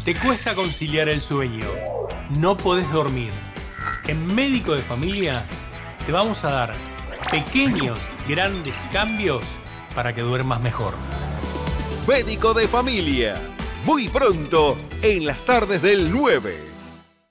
Te cuesta conciliar el sueño, no podés dormir. En Médico de Familia te vamos a dar pequeños, grandes cambios para que duermas mejor. Médico de Familia, muy pronto en las tardes del 9.